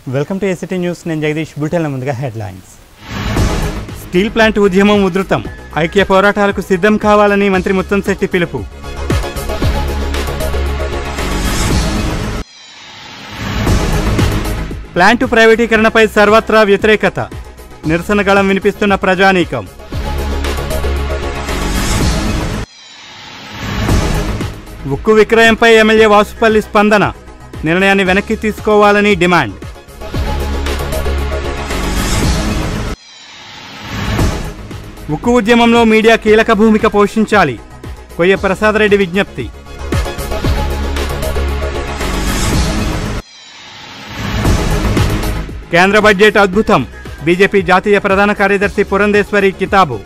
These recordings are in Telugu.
Welcome to ACT news. నేను జగదీష్. బులెటిన్ల ముందుగా హెడ్లైన్స్. స్టీల్ ప్లాంట్ ఉద్యమం ఉధృతం. ఐక్య పోరాటాలకు సిద్ధం కావాలని మంత్రి ముత్తంశెట్టి పిలుపు. ప్లాంటు ప్రైవేటీకరణపై సర్వత్రా వ్యతిరేకత. నిరసన గళం వినిపిస్తున్న ప్రజానీకం. ఉక్కు విక్రయంపై ఎమ్మెల్యే వాసుపల్లి స్పందన. నిర్ణయాన్ని వెనక్కి తీసుకోవాలని డిమాండ్. ఉక్కు ఉద్యమంలో మీడియా కీలక భూమిక పోషించాలి. కొయ్య ప్రసాదరెడ్డి విజ్ఞప్తి. కేంద్ర బడ్జెట్ అద్భుతం. బీజేపీ జాతీయ ప్రధాన కార్యదర్శి పురంధేశ్వరి కితాబు.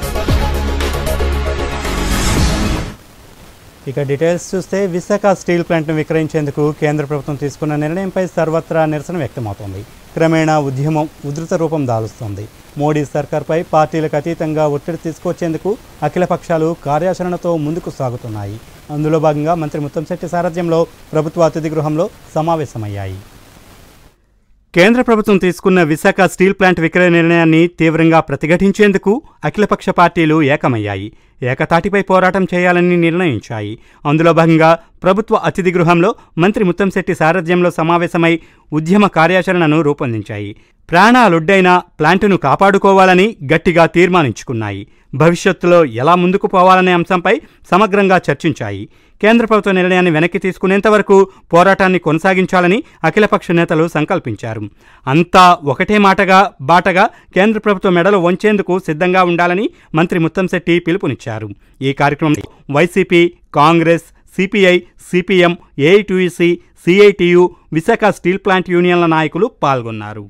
ఇక డీటెయిల్స్ చూస్తే, విశాఖ స్టీల్ ప్లాంట్ను విక్రయించేందుకు కేంద్ర ప్రభుత్వం తీసుకున్న నిర్ణయంపై సర్వత్రా నిరసన వ్యక్తమవుతోంది. క్రమేణా ఉద్యమం ఉధృత రూపం దాలుస్తోంది. మోడీ సర్కార్పై పార్టీలకు అతీతంగా ఒత్తిడి తీసుకొచ్చేందుకు అఖిల పక్షాలు కార్యాచరణతో ముందుకు సాగుతున్నాయి. అందులో భాగంగా మంత్రి ముత్తంశెట్టి సారథ్యంలో ప్రభుత్వ అతిథి గృహంలో సమావేశమయ్యాయి. కేంద్ర ప్రభుత్వం తీసుకున్న విశాఖ స్టీల్ ప్లాంట్ విక్రయ నిర్ణయాన్ని తీవ్రంగా ప్రతిఘటించేందుకు అఖిలపక్ష పార్టీలు ఏకమయ్యాయి. ఏకతాటిపై పోరాటం చేయాలని నిర్ణయించాయి. అందులో భాగంగా ప్రభుత్వ అతిథి గృహంలో మంత్రి ముత్తంశెట్టి సారథ్యంలో సమావేశమై ఉద్యమ కార్యాచరణను రూపొందించాయి. ప్రాణాలొడ్డైనా ప్లాంటును కాపాడుకోవాలని గట్టిగా తీర్మానించుకున్నాయి. భవిష్యత్తులో ఎలా ముందుకు పోవాలనే అంశంపై సమగ్రంగా చర్చించాయి. కేంద్ర ప్రభుత్వ నిర్ణయాన్ని వెనక్కి తీసుకునేంత వరకు పోరాటాన్ని కొనసాగించాలని అఖిలపక్ష నేతలు సంకల్పించారు. అంతా ఒకటే బాటగా కేంద్ర ప్రభుత్వ మెడలు వంచేందుకు సిద్ధంగా ఉండాలని మంత్రి ముత్తంశెట్టి పిలుపునిచ్చారు. ఈ కార్యక్రమంలో YCP, Congress, CPI, CPM, AITUC, CITU, Visakha steel plant యూనియన్ల నాయకులు పాల్గొన్నారు.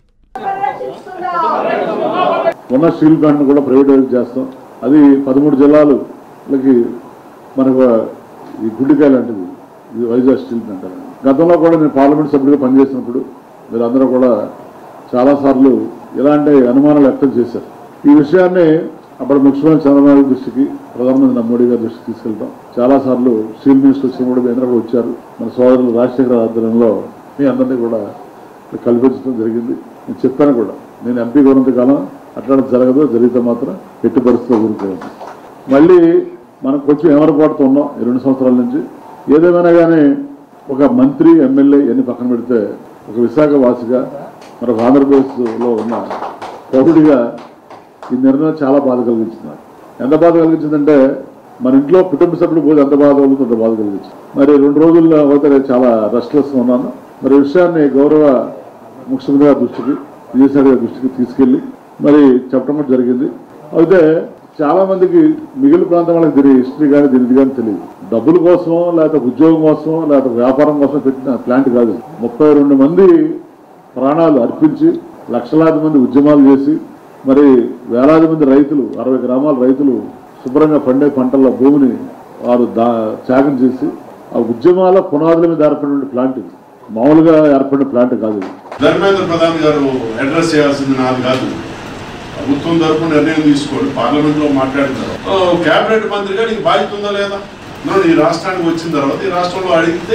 ఉన్న స్టీల్ ప్లాంట్ను కూడా ప్రైవేటైజ్ చేస్తాం. అది 13 జిల్లాలకి మనకు ఈ గుడ్డికాయ లాంటిది. ఇది వైజాగ్ స్టీల్ ప్లాంట్. గతంలో కూడా నేను పార్లమెంట్ సభ్యుడిగా పనిచేసినప్పుడు మీరందరూ కూడా చాలాసార్లు ఇలాంటి అనుమానాలు వ్యక్తం చేశారు. ఈ విషయాన్ని అప్పుడు ముఖ్యమంత్రి చంద్రబాబు దృష్టికి, ప్రధానమంత్రి మోడీ గారి దృష్టికి తీసుకెళ్తాం. చాలాసార్లు స్టీల్ మినిస్టర్ వచ్చిన కూడా మీ అందరూ కూడా వచ్చారు. మన సోదరులు రాజశేఖర ఆధ్వర్యంలో మీ అందరినీ కూడా కల్పించడం జరిగింది. నేను చెప్పాను కూడా, నేను ఎంపీగా ఉన్నంతకాలం అట్లాంటి జరగదు, జరిగితే మాత్రం ఎట్టి పరిస్థితుల్లో ఊరుకోవాలి. మళ్ళీ మనం కొంచెం ఏమరపాటుతో ఉన్నాం ఈ 2 సంవత్సరాల నుంచి. ఏదేమైనా కానీ ఒక మంత్రి, ఎమ్మెల్యే ఎన్ని పక్కన పెడితే ఒక విశాఖ వాసిగా మరొక ఆంధ్రప్రదేశ్లో ఉన్న పౌరుడిగా ఈ నిర్ణయం చాలా బాధ కలిగించింది. ఎంత బాధ కలిగించిందంటే, మన ఇంట్లో కుటుంబ సభ్యులు పోతే ఎంత బాధ కలుగుతుందో అంత బాధ కలిగించింది. మరి 2 రోజుల్లో అవుతే చాలా రెస్ట్లెస్గా ఉన్నాను. మరి ఈ విషయాన్ని గౌరవ ముఖ్యమంత్రి గారి దృష్టికి, విజయసాయి గారి దృష్టికి తీసుకెళ్ళి మరి చెప్పడం కూడా జరిగింది. అయితే చాలా మందికి మిగిలిన ప్రాంతం వాళ్ళకి దీని హిస్టరీ కానీ దీనిది కానీ తెలియదు. డబ్బుల కోసమో లేకపోతే ఉద్యోగం కోసమో లేకపోతే వ్యాపారం కోసం పెట్టిన ప్లాంట్ కాదు. 32 మంది ప్రాణాలు అర్పించి, లక్షలాది మంది ఉద్యమాలు చేసి, మరి వేలాది మంది రైతులు, 60 గ్రామాల రైతులు శుభ్రంగా పండే పంటల భూమిని వారు త్యాగం చేసి ఆ ఉద్యమాల పునాదుల మీద ఏర్పడిన ప్లాంట్ ఇది. మామూలుగా ఏర్పడిన ప్లాంట్ కాదు. ధర్మేంద్ర ప్రధాన్ గారు అడ్రస్ చేయాల్సింది నాది కాదు. ప్రభుత్వం తరఫున నిర్ణయం తీసుకోండి, పార్లమెంట్ లో మాట్లాడతారు. కేబినెట్ మంత్రిగా నీకు బాధ్యత ఉందా లేదా? ఈ రాష్ట్రానికి వచ్చిన తర్వాత ఈ రాష్ట్రంలో అడిగితే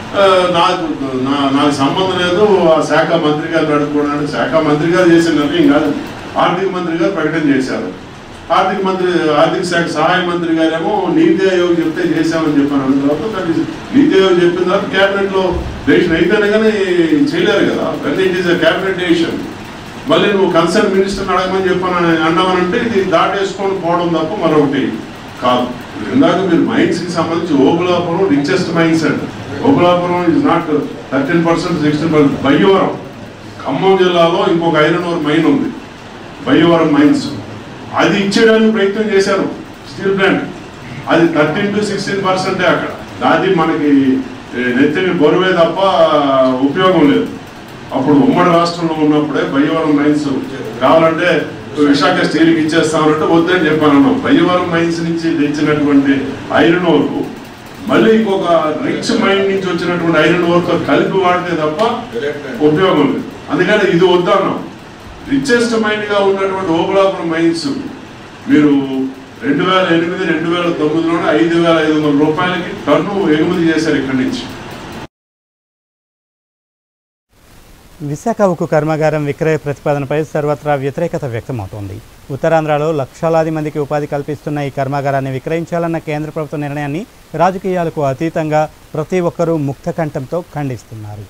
నాకు సంబంధం లేదు, ఆ శాఖ మంత్రి గారు అడుగుకోవడానికి. శాఖ మంత్రి గారు చేసిన నిర్ణయం కాదు, ఆర్థిక మంత్రి గారు ప్రకటన చేశారు. ఆర్థిక శాఖ సహాయ మంత్రి గారేమో నీతి ఆయోగ్ చెప్తే చేశామని చెప్పాను. అన్న తర్వాత నీతి ఆయోగ్ చెప్పిన తర్వాత క్యాబినెట్ లో డెసిషన్ అయితేనే కానీ చేయలేరు కదా. It is cabinet decision. మళ్ళీ నువ్వు కన్సర్న్ మినిస్టర్ని అడగమని చెప్పాను అన్నామనంటే ఇది దాటేసుకొని పోవడం తప్ప మరొకటి కాదు. ఇందాక మీరు మైన్స్ కి సంబంధించి ఓబులాపురం రిచెస్ట్ మైన్స్ అండి. Obulapuram is not 13%, 16%. బయ్యవరం, ఖమ్మం జిల్లాలో ఇంకొక ఐరన్ ఓర్ మైన్ ఉంది, బయ్యవరం మైన్స్. అది ఇచ్చేయడానికి ప్రయత్నం చేశారు స్టీల్ ప్లాంట్. అది 13 to 16% అక్కడ. అది మనకి నెత్తిని బరువే తప్ప ఉపయోగం లేదు. అప్పుడు ఉమ్మడి రాష్ట్రంలో ఉన్నప్పుడే బయ్యవరం మైన్స్ కావాలంటే విశాఖ స్టీల్కి ఇచ్చేస్తామంటే వద్దని చెప్పాను. బయ్యవరం మైన్స్ నుంచి తెచ్చినటువంటి ఐరన్ ఓర్ మళ్ళీ ఇంకొక రిచ్ మైన్ నుంచి వచ్చినటువంటి ఐరన్ ఓర్తో కలిపి వాడితే తప్ప ఉపయోగం లేదు. అందుకని ఇది వద్దన్నాం. రిచెస్ట్ మైన్ గా ఉన్నటువంటి ఓబులాపురం మైన్స్ మీరు 2008, 2009లోనే 5,500 రూపాయలకి టన్ను ఎగుమతి చేశారు ఇక్కడి నుంచి. విశాఖ ఉక్కు కర్మాగారం విక్రయ ప్రతిపాదనపై సర్వత్రా వ్యతిరేకత వ్యక్తమవుతోంది. ఉత్తరాంధ్రలో లక్షలాది మందికి ఉపాధి కల్పిస్తున్న ఈ కర్మాగారాన్ని విక్రయించాలన్న కేంద్ర ప్రభుత్వ నిర్ణయాన్ని రాజకీయాలకు అతీతంగా ప్రతి ఒక్కరూ ముక్తకంఠంతో ఖండిస్తున్నారు.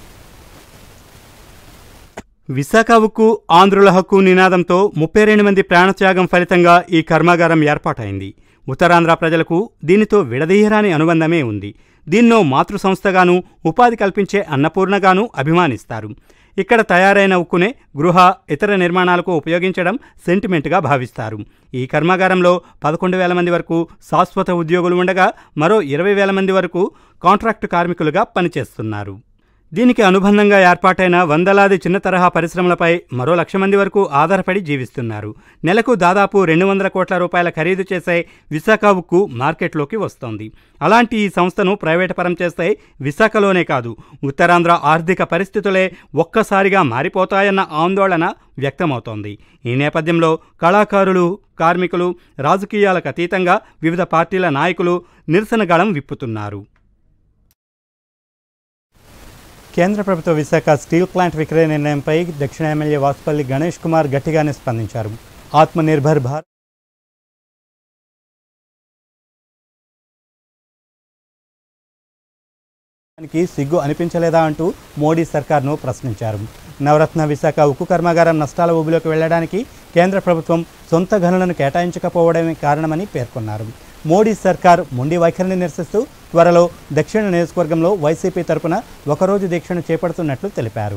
విశాఖ ఉక్కు ఆంధ్రుల హక్కు నినాదంతో 32 మంది ప్రాణత్యాగం ఫలితంగా ఈ కర్మాగారం ఏర్పాటైంది. ఉత్తరాంధ్ర ప్రజలకు దీనితో విడదీయరాని అనుబంధమే ఉంది. దీన్నో మాతృ సంస్థగాను ఉపాధి కల్పించే అన్నపూర్ణగాను అభిమానిస్తారు. ఇక్కడ తయారైన ఉక్కునే గృహ ఇతర నిర్మాణాలకు ఉపయోగించడం సెంటిమెంట్గా భావిస్తారు. ఈ కర్మాగారంలో 11,000 మంది వరకు శాశ్వత ఉద్యోగులు ఉండగా మరో 20,000 మంది వరకు కాంట్రాక్టు కార్మికులుగా పనిచేస్తున్నారు. దీనికి అనుబంధంగా ఏర్పాటైన వందలాది చిన్న తరహా పరిశ్రమలపై మరో 1,00,000 మంది వరకు ఆధారపడి జీవిస్తున్నారు. నెలకు దాదాపు 200 కోట్ల రూపాయల ఖరీదు చేసే విశాఖ ఉక్కు మార్కెట్లోకి వస్తోంది. అలాంటి ఈ సంస్థను ప్రైవేటు పరం చేస్తే విశాఖలోనే కాదు, ఉత్తరాంధ్ర ఆర్థిక పరిస్థితులే ఒక్కసారిగా మారిపోతాయన్న ఆందోళన వ్యక్తమవుతోంది. ఈ నేపథ్యంలో కళాకారులు, కార్మికులు, రాజకీయాలకు అతీతంగా వివిధ పార్టీల నాయకులు నిరసన గళం విప్పుతున్నారు. కేంద్ర ప్రభుత్వ విశాఖ స్టీల్ ప్లాంట్ విక్రయ నిర్ణయంపై దక్షిణ ఎమ్మెల్యే వాసుపల్లి గణేష్ కుమార్ గట్టిగానే స్పందించారు. ఆత్మనిర్భర్ భారత్ సిగ్గు అనిపించలేదా అంటూ మోడీ సర్కార్ను ప్రశ్నించారు. నవరత్న విశాఖ ఉక్కు కర్మాగారం నష్టాల ఊబిలోకి వెళ్లడానికి కేంద్ర ప్రభుత్వం సొంత గనులను కేటాయించకపోవడమే కారణమని పేర్కొన్నారు. మోడీ సర్కార్ మొండి వైఖరిని నిరసిస్తూ త్వరలో దక్షిణ నియోజకవర్గంలో వైసీపీ తరపున ఒకరోజు దీక్షను చేపడుతున్నట్లు తెలిపారు.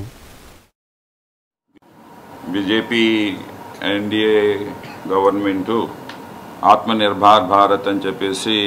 BJP NDA government Atmanirbhar Bharat అని చెప్పేసి,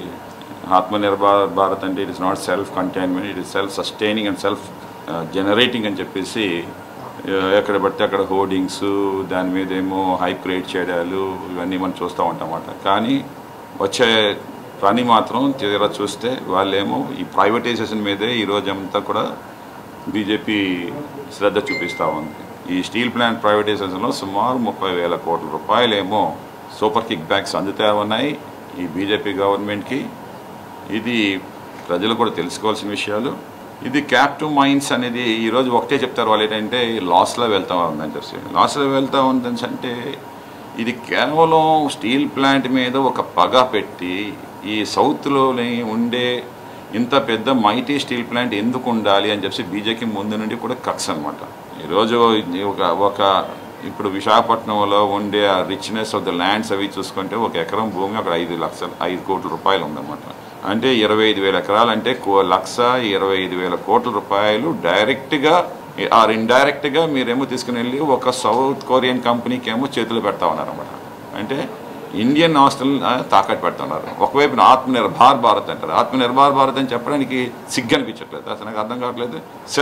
ఆత్మనిర్భర్ భారత్ అంటే it is not self containment, it is self sustaining and self generating అని చెప్పేసి ఎక్కడ పడితే అక్కడ హోర్డింగ్స్, దాని మీద ఏమో హైప్ క్రియేట్ చేయడాలు ఇవన్నీ మనం చూస్తూ ఉంటాం అన్నమాట. కానీ వచ్చే పని మాత్రం తీరా చూస్తే వాళ్ళేమో ఈ ప్రైవేటైజేషన్ మీదే ఈరోజు అంతా కూడా బీజేపీ శ్రద్ధ చూపిస్తూ ఉంది. ఈ స్టీల్ ప్లాంట్ ప్రైవేటైజేషన్లో సుమారు 30,000 కోట్ల రూపాయలేమో సూపర్ కిక్ బ్యాక్స్ అందుతా ఉన్నాయి ఈ బీజేపీ గవర్నమెంట్కి. ఇది ప్రజలు కూడా తెలుసుకోవాల్సిన విషయాలు. ఇది క్యాప్టివ్ మైన్స్ అనేది ఈరోజు ఒకటే చెప్తారు వాళ్ళు, ఏంటంటే లాస్లో వెళ్తూ ఉందని చెప్పి. లాస్లో వెళ్తూ ఉందని అంటే ఇది కేవలం స్టీల్ ప్లాంట్ మీద ఒక పగ పెట్టి ఈ సౌత్లోనే ఉండే ఇంత పెద్ద మైటీ స్టీల్ ప్లాంట్ ఎందుకు ఉండాలి అని చెప్పి బీజేపీ ముందు నుండి కూడా కక్స్ అనమాట. ఈరోజు ఒక ఇప్పుడు విశాఖపట్నంలో ఉండే ఆ రిచ్నెస్ ఆఫ్ ద ల్యాండ్స్ అవి చూసుకుంటే ఒక ఎకరం భూమి అక్కడ 5 కోట్ల రూపాయలు ఉందన్నమాట. అంటే 25,000 ఎకరాలు అంటే 1,25,000 కోట్ల రూపాయలు డైరెక్ట్గా ఆర్ ఇండైరెక్ట్గా మీరేమో తీసుకుని వెళ్ళి ఒక సౌత్ కొరియన్ కంపెనీకి ఏమో చేతులు పెడతా ఉన్నారన్నమాట. అంటే ఇండియన్ ఆస్తులు తాకట్టు పెడతా ఉన్నారు. ఒకవైపు ఆత్మనిర్భర్ భారత్ అంటారు. ఆత్మనిర్భర్ భారత్ అని చెప్పడానికి సిగ్గు అనిపించట్లేదు, అసలు నాకు అర్థం కావట్లేదు.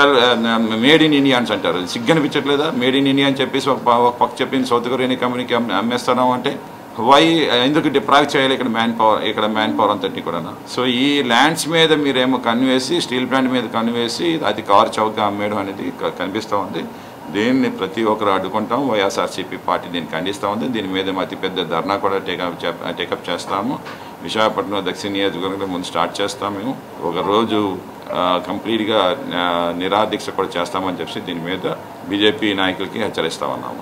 మేడ్ ఇన్ ఇండియన్స్ అంటారు, సిగ్గు అనిపించట్లేదా? మేడ్ ఇన్ ఇండియా అని చెప్పేసి ఒక పక్క చెప్పింది సౌత్ కొరియన్ కంపెనీకి అమ్మేస్తున్నాం అంటే వై, ఎందుకు డిప్రైవ్ చేయాలి ఇక్కడ మ్యాన్ పవర్ అంతటి కూడా. సో ఈ ల్యాండ్స్ మీద మీరేమో కన్వేసి, స్టీల్ ప్లాంట్ మీద కన్వేసి అది కారు చౌకగా అమ్మేయడం అనేది కనిపిస్తూ ఉంది. దీన్ని ప్రతి ఒక్కరు అడ్డుకుంటాం. వైఎస్ఆర్సీపీ పార్టీ దీన్ని ఖండిస్తూ ఉంది. దీని మీద అతిపెద్ద ధర్నా కూడా టేకప్ చేస్తాము. విశాఖపట్నం దక్షిణ నియోజకవర్గంలో ముందు స్టార్ట్ చేస్తాము. మేము ఒకరోజు కంప్లీట్గా నిరాదీక్ష కూడా చేస్తామని చెప్పి దీని మీద బీజేపీ నాయకులకి హెచ్చరిస్తామన్నాము.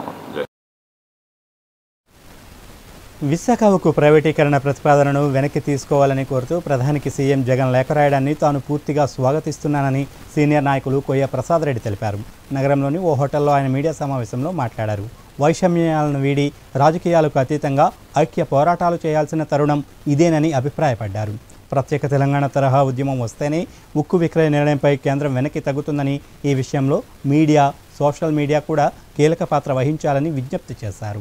విశాఖ ఉక్కు ప్రైవేటీకరణ ప్రతిపాదనను వెనక్కి తీసుకోవాలని కోరుతూ ప్రధానికి సీఎం జగన్ లేఖ రాయడాన్ని తాను పూర్తిగా స్వాగతిస్తున్నానని సీనియర్ నాయకులు కొయ్య ప్రసాద్ రెడ్డి తెలిపారు. నగరంలోని ఓ హోటల్లో ఆయన మీడియా సమావేశంలో మాట్లాడారు. వైషమ్యాలను వీడి రాజకీయాలకు అతీతంగా ఐక్య పోరాటాలు చేయాల్సిన తరుణం ఇదేనని అభిప్రాయపడ్డారు. ప్రత్యేక తెలంగాణ తరహా ఉద్యమం వస్తేనే ఉక్కు విక్రయ నిర్ణయంపై కేంద్రం వెనక్కి తగ్గుతుందని, ఈ విషయంలో మీడియా, సోషల్ మీడియా కూడా కీలక పాత్ర వహించాలని విజ్ఞప్తి చేశారు.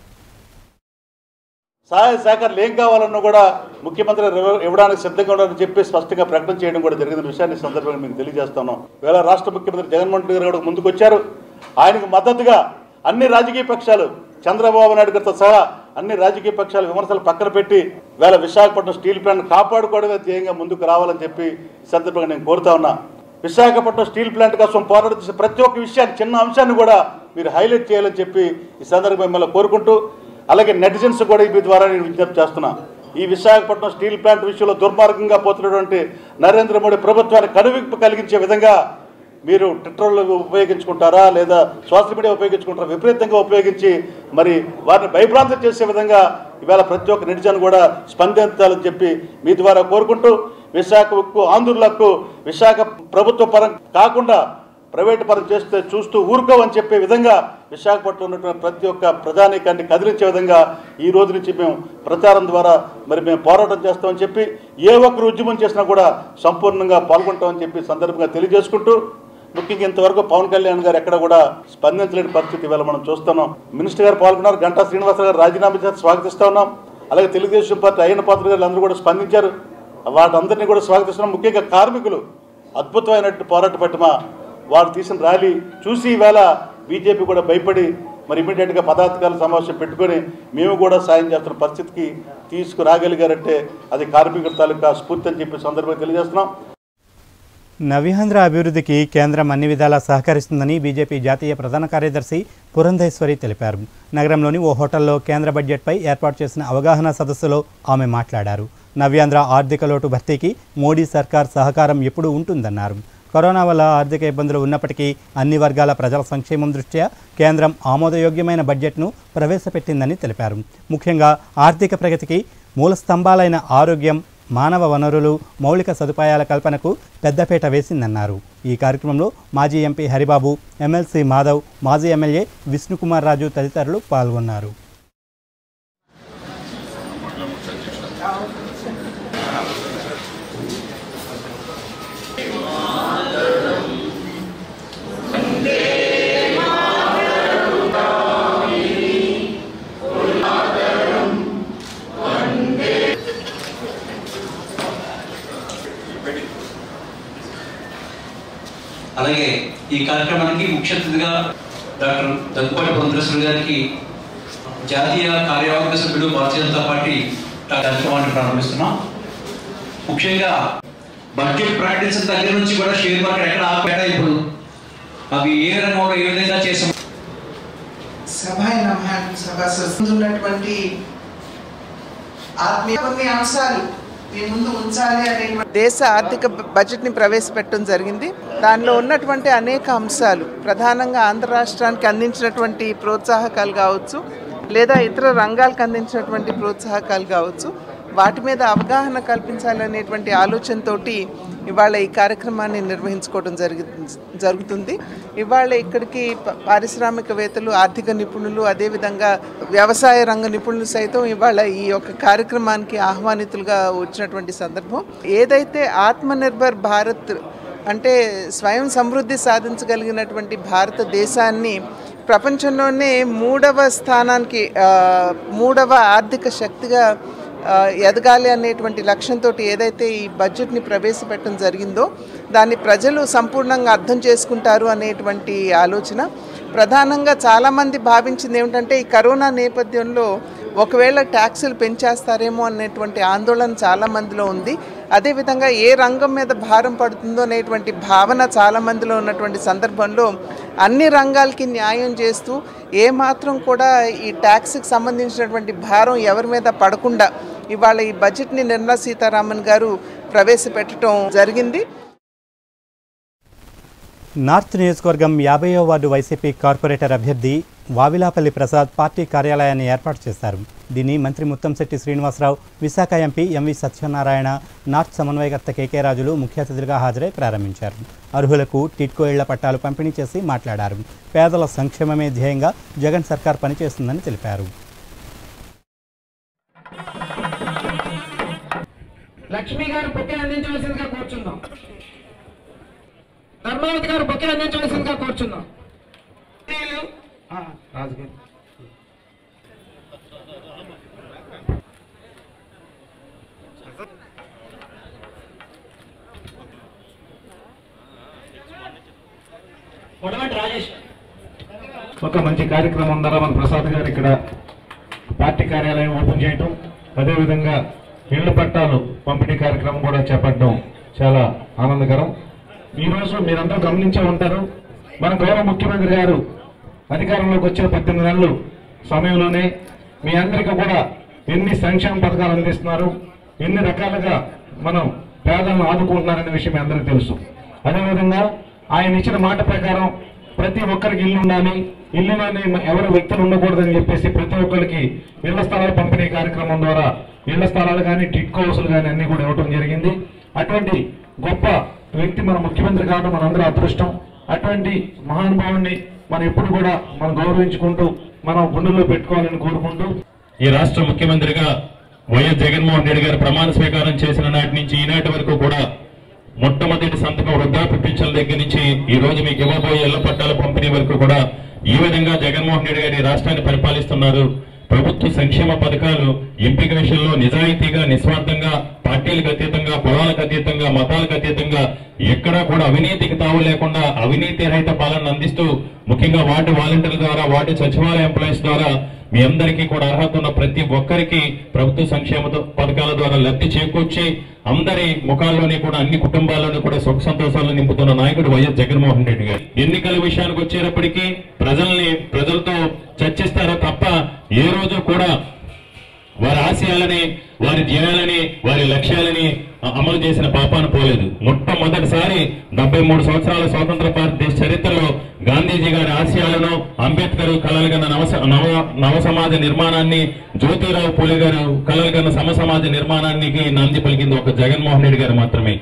సహాయ సహకారాలు ఏం కావాలన్నా కూడా ముఖ్యమంత్రి ఇవ్వడానికి సిద్ధంగా ఉండాలని చెప్పి స్పష్టంగా ప్రకటన చేయడం కూడా జరిగిన విషయాన్ని సందర్భంగా మీకు తెలియజేస్తున్నాం. వేళ రాష్ట్ర ముఖ్యమంత్రి జగన్మోహన్ రెడ్డి గారు కూడా ముందుకు వచ్చారు. ఆయనకు మద్దతుగా అన్ని రాజకీయ పక్షాలు, చంద్రబాబు నాయుడు గారితో సహా అన్ని రాజకీయ పక్షాలు విమర్శలు పక్కన పెట్టి వేళ విశాఖపట్నం స్టీల్ ప్లాంట్ కాపాడుకోవడమే ధ్యేయంగా ముందుకు రావాలని చెప్పి సందర్భంగా నేను కోరుతా ఉన్నా. విశాఖపట్నం స్టీల్ ప్లాంట్ కోసం పోరాడుతున్న ప్రతి ఒక్క విషయాన్ని, చిన్న అంశాన్ని కూడా మీరు హైలైట్ చేయాలని చెప్పి ఈ సందర్భంగా మిమ్మల్ని కోరుకుంటూ, అలాగే నెటిజన్స్ కూడా ఈ ద్వారా నేను విజ్ఞప్తి చేస్తున్నా. ఈ విశాఖపట్నం స్టీల్ ప్లాంట్ విషయంలో దుర్మార్గంగా పోతున్నటువంటి నరేంద్ర మోడీ ప్రభుత్వాన్ని కనువిప్పు కలిగించే విధంగా మీరు ట్విట్టర్లు ఉపయోగించుకుంటారా లేదా సోషల్ మీడియా ఉపయోగించుకుంటారా, విపరీతంగా ఉపయోగించి మరి వారిని భయభ్రాంతం చేసే విధంగా ఇవాళ ప్రతి ఒక్క నెటిజన్ కూడా స్పందించాలని చెప్పి మీ ద్వారా కోరుకుంటూ, విశాఖ ఉక్కు ఆంధ్రులకు విశాఖ ప్రభుత్వ పరం కాకుండా ప్రైవేటు పరం చేస్తే చూస్తూ ఊరుకోవని చెప్పే విధంగా విశాఖపట్నంలో ఉన్నటువంటి ప్రతి ఒక్క ప్రజానీకాన్ని కదిలించే విధంగా ఈ రోజు నుంచి మేము ప్రచారం ద్వారా మరి మేము పోరాటం చేస్తామని చెప్పి, ఏ ఒక్కరు ఉద్యమం చేసినా కూడా సంపూర్ణంగా పాల్గొంటామని చెప్పి సందర్భంగా తెలియజేసుకుంటూ, ముఖ్యంగా ఇంతవరకు పవన్ కళ్యాణ్ గారు ఎక్కడ కూడా స్పందించలేని పరిస్థితి ఇవాళ మనం చూస్తున్నాం. మినిస్టర్ గారు పాల్గొన్నారు, గంటా శ్రీనివాసరావు గారు రాజీనామా చేసి స్వాగతిస్తూ ఉన్నాం. అలాగే తెలుగుదేశం పార్టీ అయ్యన్న పాత్రుడు గారు అందరూ కూడా స్పందించారు, వాటందరినీ కూడా స్వాగతిస్తున్నాం. ముఖ్యంగా కార్మికులు అద్భుతమైనట్టు పోరాట పట్టిమ వారు తీసిన ర్యాలీ చూసి ఈవేళ బీజేపీ కూడా భయపడి మరి ఇమీడియట్గా పదాధికారుల సమావేశం పెట్టుకొని మేము కూడా సాయం చేస్తున్న పరిస్థితికి తీసుకురాగలిగారంటే అది కార్మికుల తాలూకా స్ఫూర్తి అని చెప్పి సందర్భంగా తెలియజేస్తున్నాం. నవ్యాంధ్ర అభివృద్ధికి కేంద్రం అన్ని విధాలా సహకరిస్తుందని బీజేపీ జాతీయ ప్రధాన కార్యదర్శి పురంధేశ్వరి తెలిపారు. నగరంలోని ఓ హోటల్లో కేంద్ర బడ్జెట్పై ఏర్పాటు చేసిన అవగాహన సదస్సులో ఆమె మాట్లాడారు. నవ్యాంధ్ర ఆర్థిక లోటు భర్తీకి మోడీ సర్కార్ సహకారం ఎప్పుడూ ఉంటుందన్నారు. కరోనా వల్ల ఆర్థిక ఇబ్బందులు ఉన్నప్పటికీ అన్ని వర్గాల ప్రజల సంక్షేమం దృష్ట్యా కేంద్రం ఆమోదయోగ్యమైన బడ్జెట్ను ప్రవేశపెట్టిందని తెలిపారు. ముఖ్యంగా ఆర్థిక ప్రగతికి మూల స్తంభాలైన ఆరోగ్యం, మానవ వనరులు, మౌలిక సదుపాయాల కల్పనకు పెద్దపీట వేసిందన్నారు. ఈ కార్యక్రమంలో మాజీ ఎంపీ హరిబాబు, ఎమ్మెల్సీ మాధవ్, మాజీ ఎమ్మెల్యే విష్ణుకుమార్ రాజు తదితరులు పాల్గొన్నారు. అలాగే ఈ కార్యక్రమానికి ముఖ్య అతిథిగా డాక్టర్ దగ్గుబాటి పురంధేశ్వరి గారికి జాతీయ కార్యవర్గ సభ్యుడు భారతీయ జనతా పార్టీ కార్యక్రమాన్ని ప్రారంభిస్తున్నాం. ముఖ్యంగా బడ్జెట్ ప్రకటించిన దగ్గర నుంచి కూడా షేర్ మార్కెట్ ఎక్కడ ఆపేట ఇప్పుడు అవి ఏ రంగంలో ఏ విధంగా చేసాం. ఉన్నటువంటి ఆత్మీయ కొన్ని అంశాలు మీ ముందు ఉంచాలి అనే దేశ ఆర్థిక బడ్జెట్ని ప్రవేశపెట్టడం జరిగింది. దానిలో ఉన్నటువంటి అనేక అంశాలు ప్రధానంగా ఆంధ్ర రాష్ట్రానికి అందించినటువంటి ప్రోత్సాహకాలు కావచ్చు, లేదా ఇతర రంగాలకు అందించినటువంటి ప్రోత్సాహకాలు కావచ్చు, వాటి మీద అవగాహన కల్పించాలనేటువంటి ఆలోచనతోటి ఇవాళ ఈ కార్యక్రమాన్ని నిర్వహించుకోవడం జరుగుతుంది. ఇవాళ ఇక్కడికి పారిశ్రామికవేత్తలు, ఆర్థిక నిపుణులు, అదేవిధంగా వ్యవసాయ రంగ నిపుణులు సైతం ఇవాళ ఈ యొక్క కార్యక్రమానికి ఆహ్వానితులుగా వచ్చినటువంటి సందర్భం. ఏదైతే ఆత్మనిర్భర్ భారత్ అంటే స్వయం సమృద్ధి సాధించగలిగినటువంటి భారతదేశాన్ని ప్రపంచంలోనే మూడవ ఆర్థిక శక్తిగా ఎదగాలి అనేటువంటి లక్ష్యంతో ఏదైతే ఈ బడ్జెట్ని ప్రవేశపెట్టడం జరిగిందో దాన్ని ప్రజలు సంపూర్ణంగా అర్థం చేసుకుంటారు అనేటువంటి ఆలోచన. ప్రధానంగా చాలామంది భావించింది ఏమిటంటే ఈ కరోనా నేపథ్యంలో ఒకవేళ ట్యాక్సులు పెంచేస్తారేమో అనేటువంటి ఆందోళన చాలామందిలో ఉంది. అదేవిధంగా ఏ రంగం మీద భారం పడుతుందో అనేటువంటి భావన చాలామందిలో ఉన్నటువంటి సందర్భంలో అన్ని రంగాలకి న్యాయం చేస్తూ ఏమాత్రం కూడా ఈ ట్యాక్స్కి సంబంధించినటువంటి భారం ఎవరి మీద పడకుండా ఇవాళ ఈ బడ్జెట్ని నిర్మలా సీతారామన్ గారు ప్రవేశపెట్టడం జరిగింది. నార్త్ నియోజకవర్గం 50వ వార్డు వైసీపీ కార్పొరేటర్ అభ్యర్థి వావిలాపల్లి ప్రసాద్ పార్టీ కార్యాలయాన్ని ఏర్పాటు చేశారు. దీన్ని మంత్రి Muttamsetti Srinivasarao, Visakha MP MV Satyanarayana, north సమన్వయకర్త కేకే రాజులు ముఖ్య అతిథులుగా హాజరై ప్రారంభించారు. అర్హులకు టిట్కో ఇళ్ల పట్టాలు పంపిణీ చేసి మాట్లాడారు. పేదల సంక్షేమమే ధ్యేయంగా జగన్ సర్కార్ పనిచేస్తుందని తెలిపారు. లక్ష్మి గారు బొకే అందించవలసిందిగా కూర్చుందాం. ధర్మావతి గారు బొకే అందించవలసిందిగా కూర్చుందాం. రాజుగారు ఒక మంచి కార్యక్రమం ద్వారా మన ప్రసాద్ గారు ఇక్కడ పార్టీ కార్యాలయం ఓపెన్ చేయటం, అదేవిధంగా ఇళ్ల పట్టాలు పంపిణీ కార్యక్రమం కూడా చేపట్టడం చాలా ఆనందకరం. ఈరోజు మీరందరూ గమనించే ఉంటారు, మన గౌరవ ముఖ్యమంత్రి గారు అధికారంలోకి వచ్చిన 18 నెలలు సమయంలోనే మీ అందరికీ కూడా ఎన్ని సంక్షేమ పథకాలు అందిస్తున్నారు, ఎన్ని రకాలుగా మనం పేదలను ఆదుకుంటున్నారనే విషయం మీ అందరికీ తెలుసు. అదేవిధంగా ఆయన ఇచ్చిన మాట ప్రకారం ప్రతి ఒక్కరికి ఇల్లు ఉండాలి, ఇల్లులోనే ఎవరు వ్యక్తులు ఉండకూడదని చెప్పేసి ప్రతి ఒక్కరికి ఇళ్ల స్థలాల పంపిణీ కార్యక్రమం ద్వారా ఇళ్ల స్థలాలు కానీ టిట్కో హౌసులు కానీ అన్ని కూడా ఇవ్వడం జరిగింది. అటువంటి గొప్ప వ్యక్తి మన ముఖ్యమంత్రి కావడం మనందరూ అదృష్టం. అటువంటి మహానుభావుని మనం ఎప్పుడు కూడా మనం గౌరవించుకుంటూ మనం గుండెల్లో పెట్టుకోవాలని కోరుకుంటూ, ఈ రాష్ట్ర ముఖ్యమంత్రిగా వైఎస్ జగన్మోహన్ రెడ్డి గారు ప్రమాణ స్వీకారం చేసిన నాటి నుంచి ఈనాటి వరకు కూడా మొట్టమొదటి సంతకం వృద్ధాప్య పింఛన్ల దగ్గర నుంచి ఈ రోజు మీకు ఇవ్వబోయే ఇళ్ల పట్టాల పంపిణీ వరకు కూడా ఈ విధంగా జగన్మోహన్ రెడ్డి గారు ఈ రాష్ట్రాన్ని పరిపాలిస్తున్నారు. ప్రభుత్వ సంక్షేమ పథకాలు ఎంపిక విషయంలో నిజాయితీగా, నిస్వార్థంగా, పార్టీలకు అతీతంగా, కులాలకు అతీతంగా, మతాలకు అతీతంగా ఎక్కడా కూడా అవినీతికి తావు లేకుండా అవినీతి రహిత పాలన అందిస్తూ ముఖ్యంగా వార్డు వాలంటీర్ల ద్వారా, వార్డు సచివాలయ ఎంప్లాయీస్ ద్వారా మీ అందరికీ కూడా అర్హత ఉన్న ప్రతి ఒక్కరికి ప్రభుత్వ సంక్షేమ పథకాల ద్వారా లబ్ధి చేకూర్చి అందరి ముఖాల్లోని కూడా అన్ని కుటుంబాల్లోని కూడా సుఖ సంతోషాలను నింపుతున్న నాయకుడు వైఎస్ జగన్మోహన్ రెడ్డి గారు. ఎన్నికల విషయానికి వచ్చేటప్పటికీ ప్రజలతో చర్చిస్తారో తప్ప ఏ రోజు కూడా వారి ఆశయాలని, వారి ధ్యేయాలని, వారి లక్ష్యాలని అమలు చేసిన పాపాన పోలేదు. మొట్టమొదటిసారి 73 సంవత్సరాల స్వాతంత్ర భారతదేశ చరిత్రలో గాంధీజీ గారి ఆశయాలను, అంబేద్కర్ కలలుగన్న నవ సమాజ నిర్మాణాన్ని, జ్యోతిరావు పూలే గారు కలలుగన్న సమ సమాజ నిర్మాణానికి నాంది పలికింది ఒక జగన్మోహన్ రెడ్డి గారు మాత్రమే.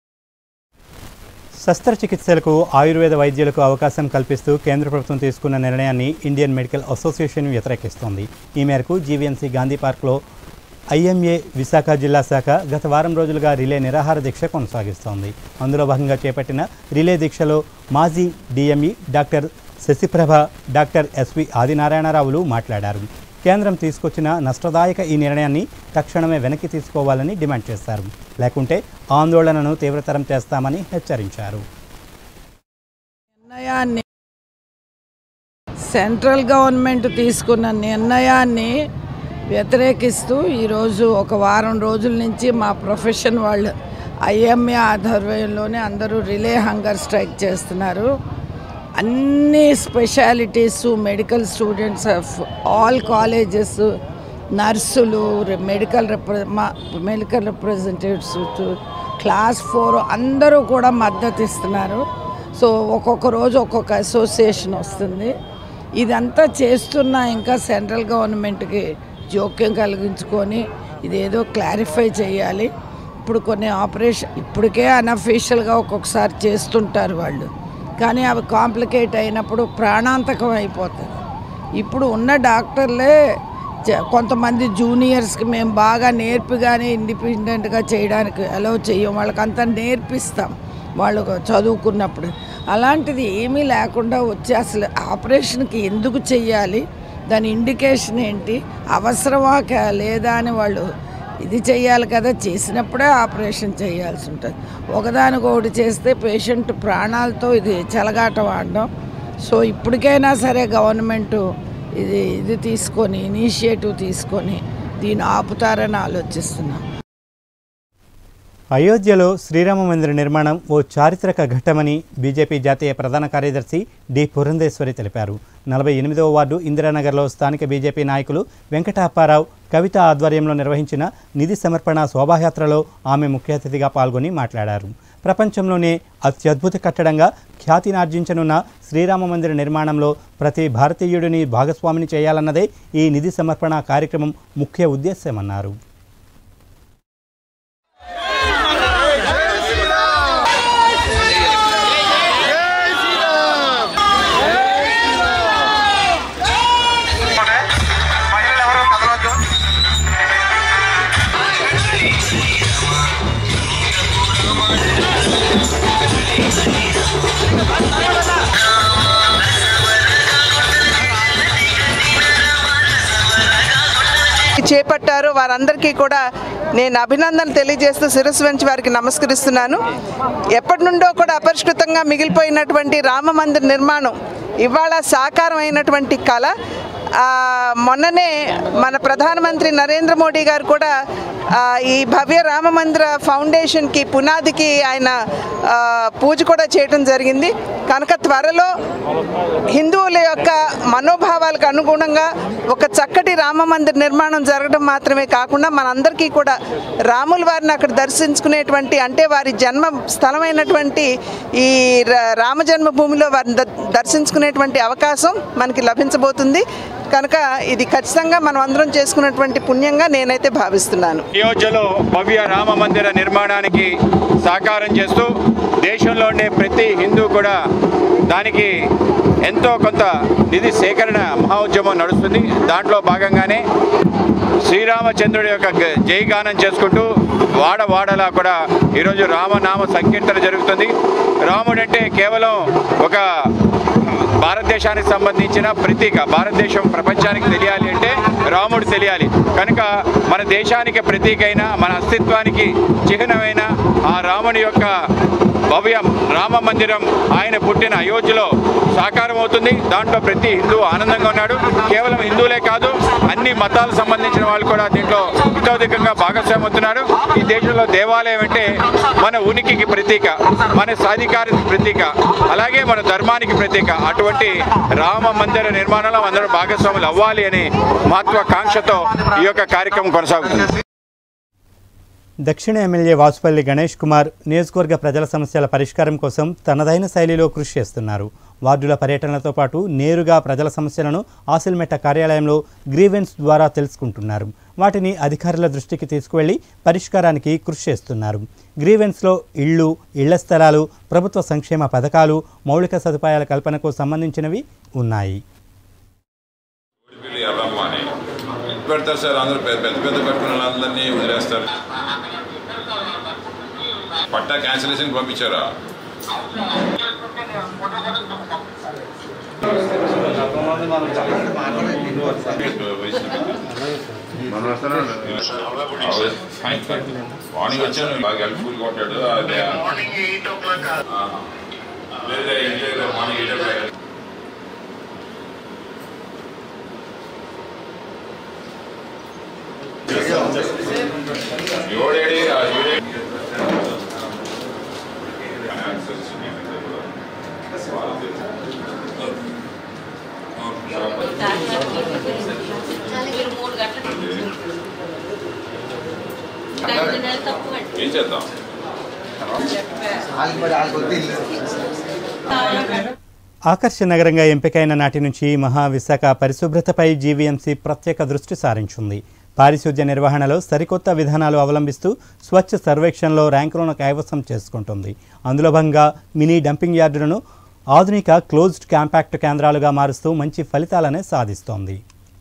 శస్త్రచికిత్సలకు ఆయుర్వేద వైద్యులకు అవకాశం కల్పిస్తూ కేంద్ర ప్రభుత్వం తీసుకున్న నిర్ణయాన్ని ఇండియన్ మెడికల్ అసోసియేషన్ వ్యతిరేకిస్తోంది. ఈ మేరకు జీవీఎంసీ గాంధీ పార్క్లో ఐఎంఏ విశాఖ జిల్లా శాఖ గత వారం రోజులుగా రిలే నిరాహార దీక్ష కొనసాగిస్తోంది. అందులో భాగంగా చేపట్టిన రిలే దీక్షలో మాజీ DME doctor Sasiprabha, doctor SV ఆదినారాయణరావులు మాట్లాడారు. కేంద్రం తీసుకొచ్చిన నష్టదాయక ఈ నిర్ణయాన్ని తక్షణమే వెనక్కి తీసుకోవాలని డిమాండ్ చేశారు. లేకుంటే ఆందోళనను తీవ్రతరం చేస్తామని హెచ్చరించారు. సెంట్రల్ గవర్నమెంట్ తీసుకున్న నిర్ణయాన్ని వ్యతిరేకిస్తూ ఈరోజు ఒక వారం రోజుల నుంచి మా ప్రొఫెషన్ వాళ్ళు ఐఎంఏ ఆధ్వర్యంలోనే అందరూ రిలే హంగర్ స్ట్రైక్ చేస్తున్నారు. అన్ని specialties, medical students of all colleges, నర్సులు, మెడికల్ రిప్రజెంటేటివ్స్, క్లాస్ 4 అందరూ కూడా మద్దతు ఇస్తున్నారు. సో ఒక్కొక్క రోజు ఒక్కొక్క అసోసియేషన్ వస్తుంది. ఇదంతా చేస్తున్నా ఇంకా సెంట్రల్ గవర్నమెంట్కి జోక్యం కలిగించుకొని ఇదేదో క్లారిఫై చేయాలి. ఇప్పుడు కొన్ని ఆపరేషన్ ఇప్పటికే అన్అఫీషియల్గా ఒక్కొక్కసారి చేస్తుంటారు వాళ్ళు, కానీ అవి కాంప్లికేట్ అయినప్పుడు ప్రాణాంతకం అయిపోతుంది. ఇప్పుడు ఉన్న డాక్టర్లే కొంతమంది జూనియర్స్కి మేము బాగా నేర్పిగానే ఇండిపెండెంట్గా చేయడానికి అలౌ చేయం, వాళ్ళకంతా నేర్పిస్తాం వాళ్ళు చదువుకున్నప్పుడు. అలాంటిది ఏమీ లేకుండా వచ్చి అసలు ఆపరేషన్కి ఎందుకు చెయ్యాలి, దాని ఇండికేషన్ ఏంటి, అవసరమా లేదా అని వాళ్ళు ఇది చేయాలి కదా. చేసినప్పుడే ఆపరేషన్ చేయాల్సి ఉంటుంది. ఒకదానికొకటి చేస్తే పేషెంట్ ప్రాణాలతో ఇది చెలగాటం ఆడడం. సో ఇప్పటికైనా సరే గవర్నమెంటు ఇది తీసుకొని ఇనిషియేటివ్ తీసుకొని దీన్ని ఆపుతారని ఆలోచిస్తున్నాం. అయోధ్యలో శ్రీరామ మందిర నిర్మాణం ఓ చారిత్రక ఘట్టమని బీజేపీ జాతీయ ప్రధాన కార్యదర్శి డి పురంధేశ్వరి తెలిపారు. 48వ వార్డు ఇందిరానగర్లో స్థానిక బీజేపీ నాయకులు వెంకటాప్పారావు, కవిత ఆధ్వర్యంలో నిర్వహించిన నిధి సమర్పణ శోభాయాత్రలో ఆమె ముఖ్య అతిథిగా పాల్గొని మాట్లాడారు. ప్రపంచంలోనే అత్యద్భుత కట్టడంగా ఖ్యాతినార్జించనున్న శ్రీరామ మందిర నిర్మాణంలో ప్రతి భారతీయుడిని భాగస్వామిని చేయాలన్నదే ఈ నిధి సమర్పణ కార్యక్రమం ముఖ్య ఉద్దేశమన్నారు. చేపట్టారు వారందరికీ కూడా నేను అభినందనలు తెలియజేస్తూ శిరస్సు వంచి వారికి నమస్కరిస్తున్నాను. ఎప్పటి నుండో కూడా అపరిష్కృతంగా మిగిలిపోయినటువంటి రామ మందిర నిర్మాణం ఇవాళ సాకారం అయినటువంటి కళ. మొన్ననే మన ప్రధానమంత్రి నరేంద్ర మోడీ గారు కూడా ఈ భవ్య రామ మందిర ఫౌండేషన్కి పునాదికి ఆయన పూజ కూడా చేయడం జరిగింది. కనుక త్వరలో హిందువుల యొక్క మనోభావాలకు అనుగుణంగా ఒక చక్కటి రామ మందిర నిర్మాణం జరగడం మాత్రమే కాకుండా మనందరికీ కూడా రాముల వారిని అక్కడ దర్శించుకునేటువంటి, అంటే వారి జన్మ స్థలమైనటువంటి ఈ రామ జన్మభూమిలో వారిని దర్శించుకునేటువంటి అవకాశం మనకి లభించబోతుంది. కనుక ఇది ఖచ్చితంగా మనం అందరం చేసుకున్నటువంటి పుణ్యంగా నేనైతే భావిస్తున్నాను. అయోధ్యలో భవ్య రామ మందిర నిర్మాణానికి సహకారం చేస్తూ దేశంలో ఉండే ప్రతి హిందూ కూడా దానికి ఎంతో కొంత నిధి సేకరణ మహోద్యమం నడుస్తుంది. దాంట్లో భాగంగానే శ్రీరామచంద్రుడి యొక్క జయగానం చేసుకుంటూ వాడవాడలా కూడా ఈరోజు రామనామ సంకీర్తన జరుగుతుంది. రాముడంటే కేవలం ఒక భారతదేశానికి సంబంధించిన ప్రతీక. భారతదేశం ప్రపంచానికి తెలియాలి అంటే రాముడు తెలియాలి. కనుక మన దేశానికి ప్రతీకైన, మన అస్తిత్వానికి చిహ్నమైన ఆ రాముని యొక్క భవ్య రామ మందిరం ఆయన పుట్టిన అయోధ్యలో సాకారం అవుతుంది. దాంట్లో ప్రతి హిందూ ఆనందంగా ఉన్నాడు. కేవలం హిందువులే కాదు, అన్ని మతాలకు సంబంధించిన వాళ్ళు కూడా దీంట్లో ఇతోధికంగా భాగస్వామ్యం అవుతున్నారు. ఈ దేశంలో దేవాలయం అంటే మన ఉనికికి ప్రతీక, మన సాధికారత ప్రతీక, అలాగే మన ధర్మానికి ప్రతీక. అటువంటి రామ మందిర నిర్మాణంలో అందరూ భాగస్వాములు అవ్వాలి అనే మహత్వాకాంక్షతో ఈ యొక్క కార్యక్రమం కొనసాగుతుంది. దక్షిణ ఎమ్మెల్యే వాసుపల్లి గణేష్ కుమార్ నియోజకవర్గ ప్రజల సమస్యల పరిష్కారం కోసం తనదైన శైలిలో కృషి చేస్తున్నారు. వార్డుల పర్యటనలతో పాటు నేరుగా ప్రజల సమస్యలను ఆసిల్మెట్ట కార్యాలయంలో గ్రీవెన్స్ ద్వారా తెలుసుకుంటున్నారు. వాటిని అధికారుల దృష్టికి తీసుకువెళ్లి పరిష్కారానికి కృషి చేస్తున్నారు. గ్రీవెన్స్లో ఇళ్లు, ఇళ్ల స్థలాలు, ప్రభుత్వ సంక్షేమ పథకాలు, మౌలిక సదుపాయాల కల్పనకు సంబంధించినవి ఉన్నాయి. పెడతారు సార్, అందరూ పెద్ద పెద్ద కట్టుకున్న వాళ్ళందరినీ వదిలేస్తారు. పట్టా క్యాన్సిలేషన్ పంపించారా? మార్నింగ్ వచ్చాను, బాగా హెల్ప్ఫుల్ కొట్టాడు. Morning 8 o'clock. ఏం చేద్దాం? ఆకర్షణ నగరంగా ఎంపికైన నాటి నుంచి మహావిశాఖ పరిశుభ్రతపై జీవీఎంసీ ప్రత్యేక దృష్టి సారించింది. పారిశుధ్య నిర్వహణలో సరికొత్త విధానాలు అవలంబిస్తూ స్వచ్ఛ సర్వేక్షణలో ర్యాంకులను కైవసం చేసుకుంటుంది. అందులో భాగంగా మినీ డంపింగ్ యార్డులను ఆధునిక క్లోజ్డ్ కాంపాక్ట్ కేంద్రాలుగా మారుస్తూ మంచి ఫలితాలనే సాధిస్తోంది.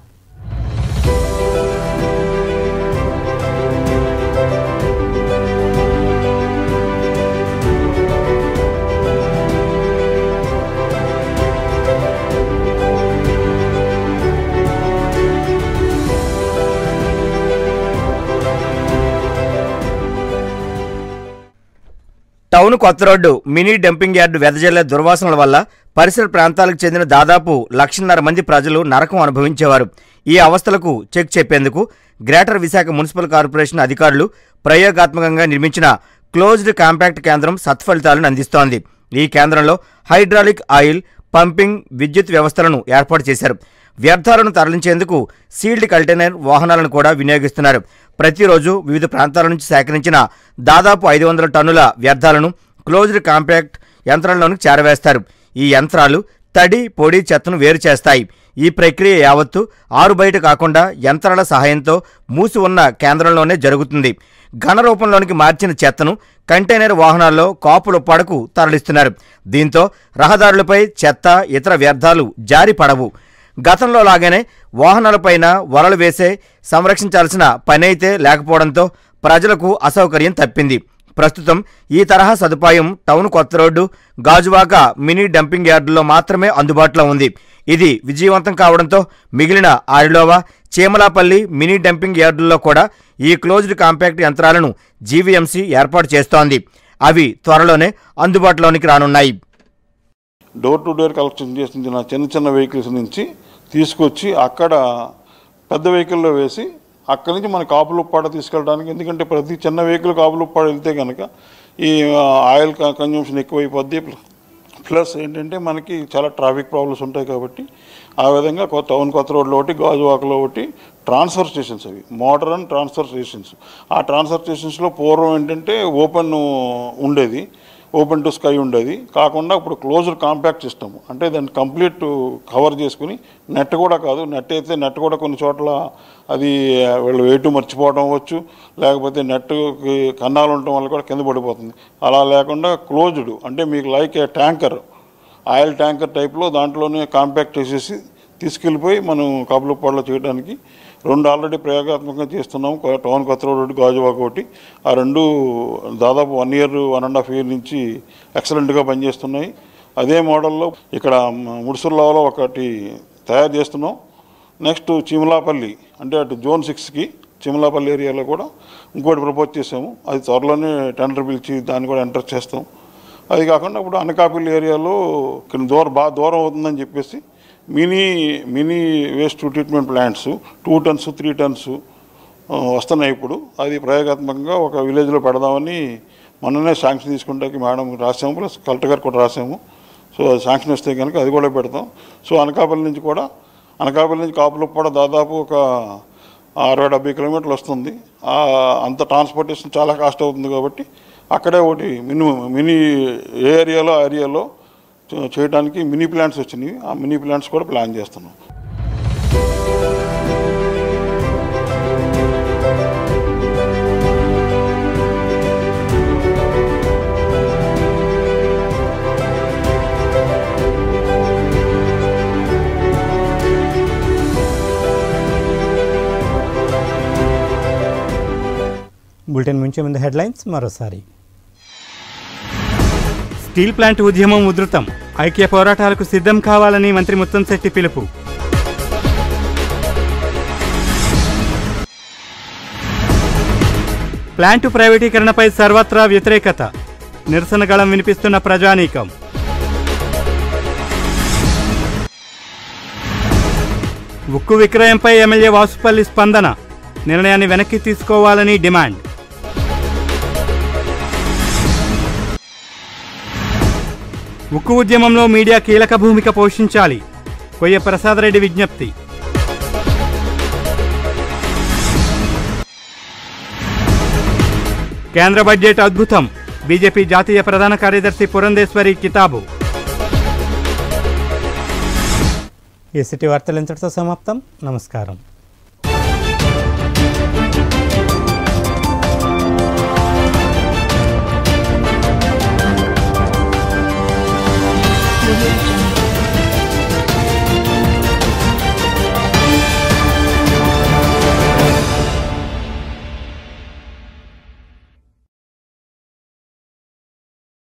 Town Kotha road mini dumping yard వెదజల్లే దుర్వాసనల వల్ల పరిసర ప్రాంతాలకు చెందిన దాదాపు 1,50,000 మంది ప్రజలు నరకం అనుభవించేవారు. ఈ అవస్థలకు చెక్ చెప్పేందుకు గ్రేటర్ విశాఖ మున్సిపల్ కార్పొరేషన్ అధికారులు ప్రయోగాత్మకంగా నిర్మించిన క్లోజ్డ్ కాంపాక్ట్ కేంద్రం సత్ఫలితాలను అందిస్తోంది. ఈ కేంద్రంలో హైడ్రాలిక్ ఆయిల్ పంపింగ్, విద్యుత్ వ్యవస్థలను ఏర్పాటు చేశారు. వ్యర్థాలను తరలించేందుకు సీల్డ్ కంటైనర్ వాహనాలను కూడా వినియోగిస్తున్నారు. ప్రతిరోజు వివిధ ప్రాంతాల నుంచి సేకరించిన దాదాపు 500 టన్నుల వ్యర్థాలను క్లోజ్డ్ కాంపాక్ట్ యంత్రంలోనికి చేరవేస్తారు. ఈ యంత్రాలు తడి, పొడి చెత్తను వేరు చేస్తాయి. ఈ ప్రక్రియ యావత్తు ఆరు బయట కాకుండా యంత్రాల సహాయంతో మూసి ఉన్న కేంద్రంలోనే జరుగుతుంది. ఘన రూపంలోనికి మార్చిన చెత్తను కంటైనర్ వాహనాల్లో కాపులొప్పాడకు తరలిస్తున్నారు. దీంతో రహదారులపై చెత్త, ఇతర వ్యర్థాలు జారి పడవు. గతంలో లాగానే వాహనాలపైన వలలు వేసే సంరక్షించాల్సిన పని అయితే లేకపోవడంతో ప్రజలకు అసౌకర్యం తప్పింది. ప్రస్తుతం ఈ తరహా సదుపాయం town Kotha road, Gajuwaka mini dumping యార్డుల్లో మాత్రమే అందుబాటులో ఉంది. ఇది విజయవంతం కావడంతో మిగిలిన ఆరిలోవా, చీమలాపల్లి మినీ డంపింగ్ యార్డుల్లో కూడా ఈ క్లోజ్డ్ కాంపాక్ట్ యంత్రాలను జీవీఎంసీ ఏర్పాటు చేస్తోంది. అవి త్వరలోనే అందుబాటులోనికి రానున్నాయి. డోర్ టు డోర్ కలెక్షన్ చేసిన చిన్న వెహికల్స్ నుంచి తీసుకొచ్చి అక్కడ పెద్ద వెహికల్లో వేసి అక్కడి నుంచి మన కాపులుప్పాడ తీసుకెళ్ళడానికి, ఎందుకంటే ప్రతి చిన్న వెహికల్ కాపులుప్పాడ వెళ్తే కనుక ఈ ఆయిల్ కన్జ్యూమ్షన్ ఎక్కువైపోద్ది, ప్లస్ ఏంటంటే మనకి చాలా ట్రాఫిక్ ప్రాబ్లమ్స్ ఉంటాయి కాబట్టి ఆ విధంగా టౌన్ కొత్త రోడ్లో ఒకటి, గాజువాకలో ఒకటి ట్రాన్స్ఫర్ స్టేషన్స్, అవి మోడర్న్ ట్రాన్స్ఫర్ స్టేషన్స్. ఆ ట్రాన్స్ఫర్ స్టేషన్స్లో పూర్వం ఏంటంటే ఉండేది, ఓపెన్ టు స్కై ఉండేది, కాకుండా ఇప్పుడు క్లోజ్డ్ కాంపాక్ట్ సిస్టమ్, అంటే దాన్ని కంప్లీట్ కవర్ చేసుకుని నెట్ కూడా కాదు, నెట్ కూడా కొన్ని చోట్ల అది వీళ్ళు వెయిట్ మర్చిపోవడం అవ్వచ్చు, లేకపోతే నెట్కి కన్నాలు ఉండటం వల్ల కూడా కింద పడిపోతుంది. అలా లేకుండా క్లోజ్డ్, అంటే మీకు like a tanker, oil tanker టైప్లో దాంట్లోనే కాంపాక్ట్ వేసేసి తీసుకెళ్ళిపోయి మనం కాపులపాడులో చేయడానికి 2 ఆల్రెడీ ప్రయోగాత్మకంగా చేస్తున్నాం. టౌన్ కొత్త రోడ్, గాజువాక ఒకటి. ఆ 2 దాదాపు 1 year 1.5 year నుంచి ఎక్సలెంట్గా పనిచేస్తున్నాయి. అదే మోడల్లో ఇక్కడ ముడుసుర్లాలో ఒకటి తయారు చేస్తున్నాం. నెక్స్ట్ చిమలాపల్లి, అంటే అటు Zone 6కి చిమలాపల్లి ఏరియాలో కూడా ఇంకోటి ప్రపోజ్ చేసాము. అది త్వరలోనే టెండర్ పిలిచి దాన్ని కూడా ఎంటర్ చేస్తాం. అది కాకుండా ఇప్పుడు అనకాపల్లి ఏరియాలో బాగా దూరం అవుతుందని చెప్పేసి mini waste treatment plants 2 tons 3 tons వస్తున్నాయి. ఇప్పుడు అది ప్రయోగాత్మకంగా ఒక విలేజ్లో పెడదామని మొన్ననే శాంక్షన్ తీసుకుంటాకి మేడం రాసాము, ప్లస్ కలెక్టర్ గారు కూడా రాసాము. సో అది శాంక్షన్ వస్తే కనుక అది కూడా పెడతాం. సో అనకాపల్లి నుంచి కాపులపాడు దాదాపు ఒక 60-70 kilometers వస్తుంది. అంత ట్రాన్స్పోర్టేషన్ చాలా కాస్ట్ అవుతుంది కాబట్టి అక్కడే ఒకటి మినీ ఏరియాలో చేయడానికి మినీ ప్లాంట్స్ వచ్చినాయి. ఆ మినీ ప్లాంట్స్ కూడా ప్లాన్ చేస్తున్నాం. బులెటిన్ ముంచే ముందు హెడ్లైన్స్ మరోసారి. స్టీల్ ప్లాంట్ ఉద్యమం ఉధృతం, ఐక్య పోరాటాలకు సిద్ధం కావాలని మంత్రి ముత్తంశెట్టి పిలుపు. ప్లాంటు ప్రైవేటీకరణపై సర్వత్రా వ్యతిరేకత, నిరసన గళం వినిపిస్తున్న ప్రజానీకం. ఉక్కు విక్రయంపై ఎమ్మెల్యే వాసుపల్లి స్పందన, నిర్ణయాన్ని వెనక్కి తీసుకోవాలని డిమాండ్. ఉక్కు ఉద్యమంలో మీడియా కీలక భూమిక పోషించాలి, కొయ్య ప్రసాదరెడ్డి విజ్ఞప్తి. కేంద్ర బడ్జెట్ అద్భుతం, బీజేపీ జాతీయ ప్రధాన కార్యదర్శి పురంధేశ్వరి కితాబు. ఈ సిటీ వార్తలు ఇంతటితో సమాప్తం. నమస్కారం.